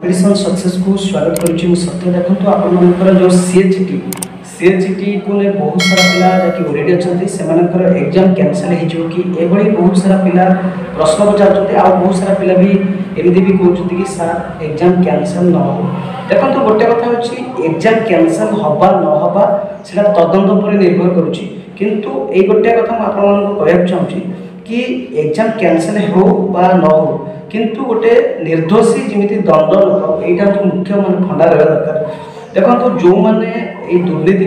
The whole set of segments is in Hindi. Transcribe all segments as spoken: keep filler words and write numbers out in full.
ऑपरेशन सक्सेस को स्वागत करुच्ची सत्य देखो आपंकर जो सीएचटी सीएचटी को ने बहुत सारा पिला जहाँकि ओरेडी अच्छा से एग्जाम कैंसल हो कि एभली बहुत सारा पिला प्रश्न पचार आ बहुत सारा पिला भी एमती भी कहते कि सार एग्जाम कैंसल न हो देखो तो गोटे कथा हूँ एग्जाम कैंसल हवा न हवा से तदंत पर निर्भर करुच्ची किंतु ये गोटे कथा मुझे कहना चाहूँगी कि एग्जाम कैंसल हो बा न हो किंतु गोटे निर्दोषी जमी दंड लोक यहाँ हूँ मुख्य मान फंडा रहा दरकार देखो तो जो मैंने ये दुर्नीति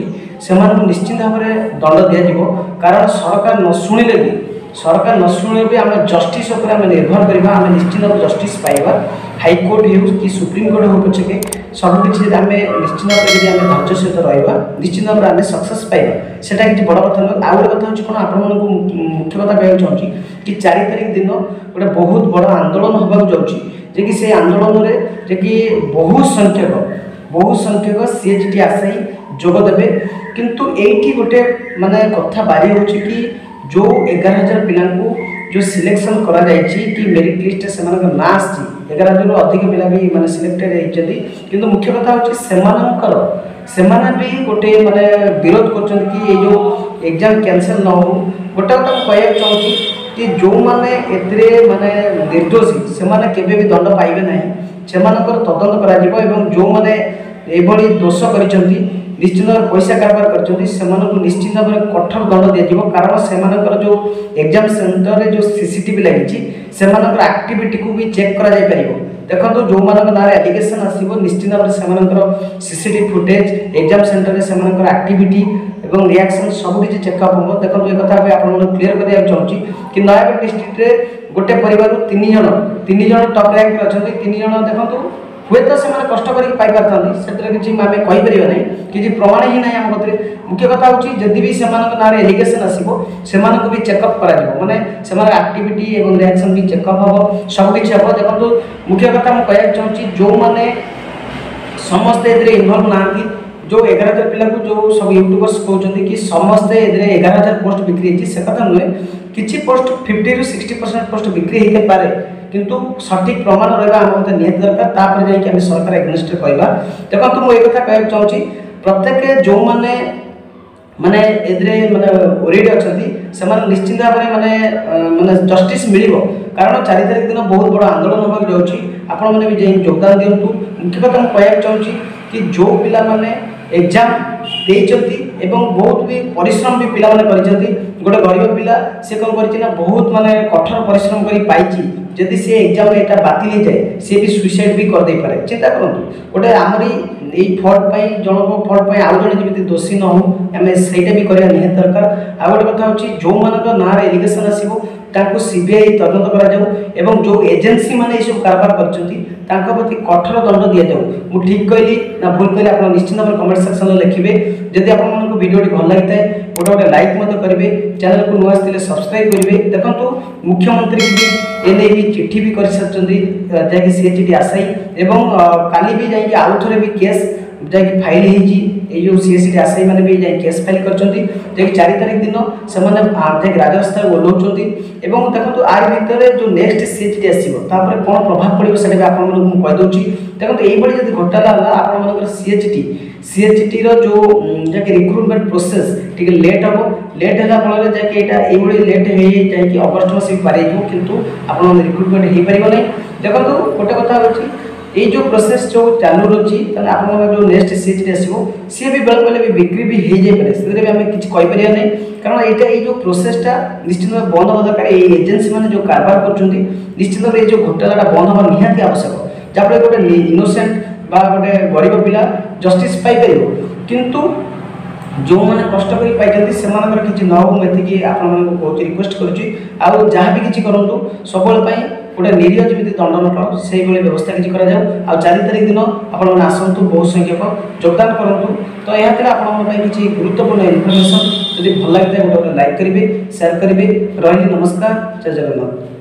कर निश्चित भाव में दंड दिज्व कारण सरकार न शुणिले भी सरकार न शुणिले भी आम जस्टिस उपर आम निर्भर करवा आम निश्चित भाव जस्टिस पाइबा हाईकोर्ट हो कि सुप्रीम कोर्ट हो पछे सबकि आम निश्चित भाव में धैर्य सहित रहा निश्चित भाव में आम सक्सेस पाइबा सेटा किसी बड़ कथा नुह आउ गोटे कथा हूँ कौन आपण मुख्य कथा कहना चाहूँगी कि चार तारिख दिन गोटे बहुत बड़ आंदोलन होगा जाऊँगी कि से आंदोलन में जे कि बहुत संख्यक बहुत संख्यक सीएचटी आशायी जोगदेवे किंतु एटी गोटे माने कथा बारी हो कि जो एगार हजार पिला जो सिलेक्शन करा कि मेरिट लिस्ट से ना आसी एगार हजार अधिक पिला भी माने सिलेक्टेड होती किंतु मुख्य कथा हूँ से भी गोटे माने विरोध कर कि जो एग्जाम कैंसल न हो गोटे कथा कहना चाहूँगी कि जो मैंने एतरे माने निर्दोषी से केबे भी दंड पाइबे ना से तदंत कर जो मैंने ये दोष कर निश्चित भाव पैसा कारबार कर निश्चित भाव में कठोर दंड दिज्व कारण से जो एग्जाम सेंटर जो सीसीटीवी लगी से एक्टिविटी को भी चेक करा जाय परिबो देखो तो जो मान ना एलिगेशन आसीबो निश्चित भाव से सीसीटीवी फुटेज एग्जाम सेंटर में से एक्टिविटी एवं रिएक्शन सब किसी चेकअप हम देखो ये कथा आप क्लीयर करने चाहूँगी कि नयागढ़ डिस्ट्रिक्ट रे गोटे परिवार तीन जन तीन जन टॉप रैंक अच्छा तीन जन देखो हुए तो से कष्ट करके किसी आम कहीपर ना किसी प्रमाण ही ना आम कतरे मुख्य कथा हूँ जदि भी से ना एलिगेशन आसो से भी चेकअप कर माने से एक्टिविटी एवं रिएक्शन भी चेकअप हम सबकि हम देखो तो मुख्य कथा मुझे कहना चाहूँगी जो मैंने समस्ते इनवल्व ना जो एगार हजार पिला जो सब यूट्यूबर्स कहते कि समस्ते एगार हजार पोस्ट बिक्री होती से कथा नुहे किसी पोस्ट फिफ्टी रु सिक्सटी परसेंट पोस्ट बिक्री होते पारे किंतु सठिक प्रमाण रहा आम निहत दरकार तापर जाकि सरकार एग्नेस्ट कहवा देखो तो मुझे कथा कहना चाहूँगी प्रत्येक जो मैंने माने एदरे माने ओरेडी अच्छी से निश्चित भाव में माने माने जस्टिस मिल कारण चार तारिख दिन बहुत बड़ा आंदोलन होगा जाऊँगी आपण मैंने भी योगदान दिंतु मुख्य कथा मुझे कहना चाहूँगी कि जो पिला माने एग्जाम देइचंती एवं बहुत भी परिश्रम भी पिला माने करिसंती गोटे गरीब पिला से कौन करछि ना बहुत माने कठोर परिश्रम करी पाइछि जदि से एग्जाम एटा बातिल हो जाए सी भी सुइसाइड भी कर दे पारे चिंता करंतु गोटे आमरी ए फॉल्ट पई जनको फॉल्ट पई आउ जने जेमिति दोषी न हो हमें सेटा भी करिया निहत दरकार आ गोटे कथा होछि जो मानक नार एलिगेशन आसीबो तांको सीबीआई तदंत करा जाऊ एवं जो एजेंसी माने ए सब कारबार करचंती तांको प्रति कठोर दंड दिया जाऊ मु ठीक कहली ना भूल कहली आप निश्चित भाव कमेंट सेक्शन में लिखिबे जदि आपण मानको वीडियोटी भल लागि थाए गोटे गोटे लाइक मत करेंगे चैनल को नुआ आसते सब्सक्राइब करेंगे देखो मुख्यमंत्री भी एने भी चिट्ठी भी कर जैकि सीएचटी आशायी एवं काली भी जाकि आउ थे भी केस जैकि फाइल होती जो सीएचटी आशायी मैंने भी जाकि केस फाइल कर चार तारिख दिन से राजस्थान ओह्लाउंट एवं देखो तो आर भितर जो नेक्स्ट सीएचटी आसो कौन प्रभाव पड़ो से कहीदे देखो तो ये जब घोटाला आप सीएचटी सीएचटी रो जो जैकि रिक्रुटमेंट प्रोसेस टिके लेट हम लेट है फल जैकि ये लेट हो अगस्ट मस पारे किंतु आप रिक्रुटमेंट हो पार ना देखो तो गोटे कथा हूँ ये जो प्रोसेस जो चालू रही आप जो नेक्स्ट सीएचटी आसो सी भी बेले बेले भी बिक्री भी हो जाए से भी आम किसी कहीपर ना कारण यहाँ ये जो प्रोसेसटा निश्चित भाव बंद हवा दरकार ये एजेंसी मैंने जो कारबार कर निश्चित भाव जो घोटाला बंद हवा निहाती आवश्यक जहाँफल गोटे इनोसेंट बा गोटे गरीब पिला जस्टिस पाइपर किंतु जो मैंने कष्ट कर पाई से किसी न हो मुझे आप रिक्वेस्ट करुँच जहाँ भी किसी करूँ सब गोटे निरीह जमी दंड न पाओ से व्यवस्था किसी कर चार तारिख दिन आपण आसतु बहुत संख्यक योगदान करूँ तो यह आप किसी गुरुत्वपूर्ण इनफर्मेशन जब भल लगे गोटे गोटे लाइक करेंगे शेयर करेंगे रही नमस्कार जय जगन्नाथ।